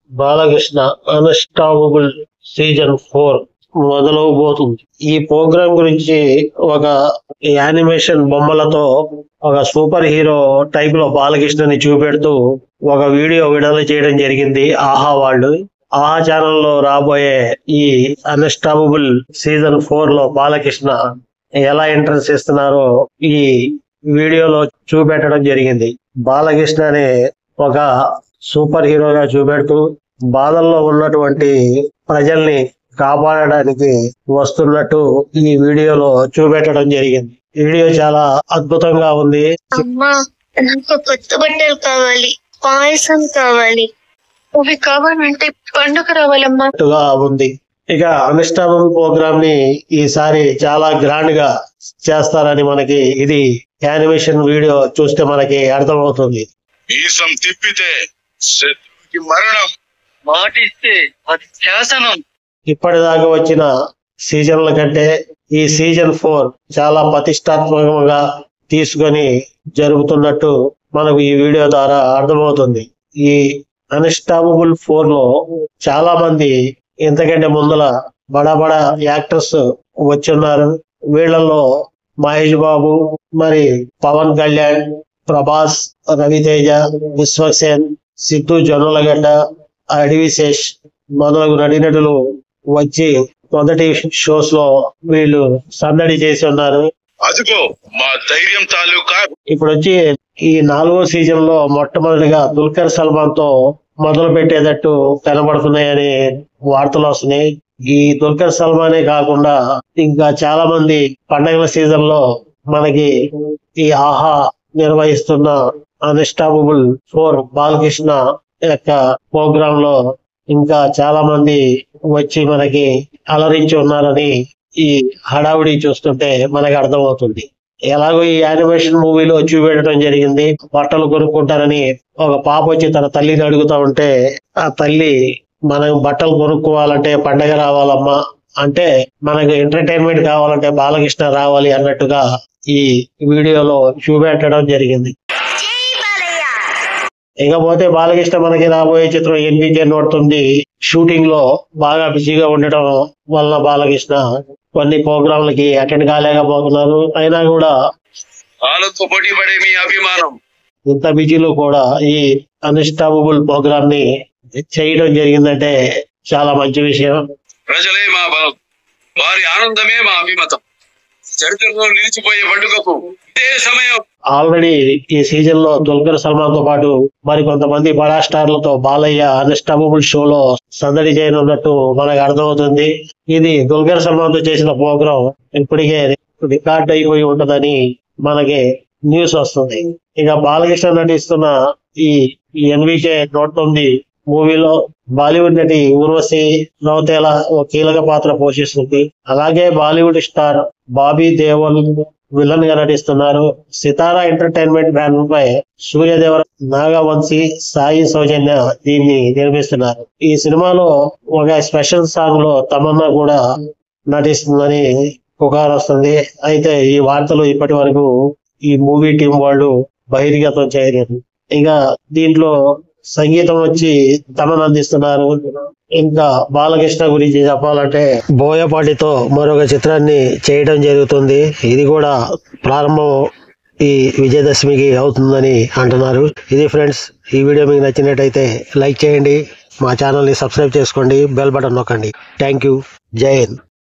Balakrishna unstoppable season 4 మొదలవబోతుంది. ఈ programme గురించి ఒక యానిమేషన్ బొమ్మలతో ఒక సూపర్ హీరో టైప్ లో బాలకృష్ణని చూపెడుతూ ఒక వీడియో విడుదల చేయడం జరిగింది. ఆహా వాళ్ళు ఆహా ఛానల్లో రాబోయే ఈ అన్స్టాపబుల్ సీజన్ 4 లో బాలకృష్ణ ఎలా ఎంట్రన్స్ ఇస్తున్నారో ఈ వీడియోలో చూపెట్టడం జరిగింది. బాలకృష్ణ అనే ఒక సూపర్ హీరోగా చూపెడుతూ బాధల్లో ఉన్నటువంటి ప్రజల్ని కాపాడడానికి వస్తున్నట్టు ఈ వీడియోలో చూపెట్టడం జరిగింది. వీడియో చాలా అద్భుతంగా ఉంది. అమ్మా నాకు కొత్త బట్టలు కావాలి, పాయసం కావాలి, అవి కావాలంటే పండుగ రావాలమ్మా ఉంది. ఇక అన్స్టాపబుల్ ప్రోగ్రామ్ ని ఈసారి చాలా గ్రాండ్ గా చేస్తారని మనకి ఇది యానిమేషన్ వీడియో చూస్తే మనకి అర్థమవుతుంది. మీసం తిప్పితే శత్రువుకి మరణం, మాటిస్తే అది శాసనం. ఇప్పటిదాకా వచ్చిన సీజన్ల కంటే ఈ సీజన్ 4 చాలా ప్రతిష్టాత్మకంగా తీసుకొని జరుగుతున్నట్టు మనకు ఈ వీడియో ద్వారా అర్థమవుతుంది. ఈ అన్స్టాపబుల్ 4 లో చాలా మంది ఇంతకంటే ముందల బడా యాక్టర్స్ వచ్చున్నారు. వీళ్ళల్లో మహేష్ బాబు, మరి పవన్ కళ్యాణ్, ప్రభాస్, రవితేజ, విశ్వక్సేన్, సిద్ధు జొన్నలగడ్డ, అడివిశేష్ మొదలగు నటీనటులు వచ్చి మొదటి షోస్ లో వీళ్ళు సందడి చేసి ఉన్నారు. అదిగో మా ధైర్యం తాలూకా. ఇప్పుడు వచ్చి ఈ 4వ సీజన్ లో మొట్టమొదటిగా దుల్కర్ సల్మాన్ తో మొదలు పెట్టేటట్టు కనబడుతున్నాయని వార్తలు వస్తున్నాయి. ఈ దుల్కర్ సల్మానే కాకుండా ఇంకా చాలా మంది పండగల సీజన్ లో మనకి ఈ ఆహా నిర్వహిస్తున్న అన్స్టాపబుల్ 4 బాలకృష్ణ యొక్క ప్రోగ్రామ్ లో ఇంకా చాలా మంది వచ్చి మనకి అలరించి ఉన్నారని ఈ హడావుడి చూస్తుంటే మనకి అర్థమవుతుంది. ఎలాగో ఈ యానిమేషన్ మూవీలో చూపెట్టడం జరిగింది. బట్టలు కొనుక్కుంటారని ఒక పాప వచ్చి తన తల్లిని అడుగుతా ఉంటే ఆ తల్లి మనం బట్టలు కొనుక్కోవాలంటే పండగ రావాలమ్మా అంటే మనకు ఎంటర్టైన్మెంట్ కావాలంటే బాలకృష్ణ రావాలి అన్నట్టుగా ఈ వీడియోలో చూపెట్టడం జరిగింది. ఇకపోతే బాలకృష్ణ మనకి రాబోయే చిత్రం NBK-109 షూటింగ్ లో బాగా బిజీగా ఉండటం వల్ల బాలకృష్ణ కొన్ని ప్రోగ్రాంలకి అటెండ్ కాలేకపోతున్నారు. అయినా కూడా పోటీ పడే మీ అభిమానం ఇంత బిజీలో కూడా ఈ అన్స్టాపబుల్ ప్రోగ్రామ్ ని చేయడం జరిగిందంటే చాలా మంచి విషయం. ప్రజలే మా బలం, వారి ఆనందమే మా అభిమతం. చరిత్రలో నిలిచిపోయే పండుగకు ఇదే సమయం. ఆల్రెడీ ఈ సీజన్ లో దుల్కర్ సల్మాన్ తో పాటు మరి కొంతమంది బడా స్టార్లతో బాలయ్య అన్స్టాపబుల్ షోలో సందడి చేయనున్నట్టు మనకు అర్థమవుతుంది. ఇది దుల్కర్ సల్మాన్ తో చేసిన ప్రోగ్రాం ఇప్పటికే రికార్డ్ అయిపోయి ఉంటదని మనకి న్యూస్ వస్తుంది. ఇక బాలకృష్ణ నటిస్తున్న ఈ NBK-109 మూవీలో బాలీవుడ్ నటి ఊర్వశి రౌతేలా ఓ కీలక పాత్ర పోషిస్తుంది. అలాగే Bollywood star Bobby Deol villain గా నటిస్తున్నారు. సితారా ఎంటర్టైన్మెంట్ బ్యానర్ పై సూర్యదేవర, నాగవంశీ, సాయి సౌజన్య దీన్ని నిర్మిస్తున్నారు. ఈ సినిమాలో ఒక స్పెషల్ సాంగ్ లో తమన్నా కూడా నటిస్తుందని పుకారు వస్తుంది. అయితే ఈ వార్తలు ఇప్పటి వరకు ఈ మూవీ టీం వాళ్ళు బహిర్గతం చేయలేదు. ఇక దీంట్లో సంగీతం వచ్చి తమన్ అందిస్తున్నారు. ఇంకా బాలకృష్ణ గురించి చెప్పాలంటే బోయపాటితో మరొక చిత్రాన్ని చేయడం జరుగుతుంది. ఇది కూడా ప్రారంభం ఈ విజయదశమికి అవుతుందని అంటున్నారు. ఇది ఫ్రెండ్స్, ఈ వీడియో మీకు నచ్చినట్టయితే లైక్ చేయండి, మా ఛానల్ ని సబ్స్క్రైబ్ చేసుకోండి, బెల్ బటన్ నొక్కండి. Thank you. జై హింద్.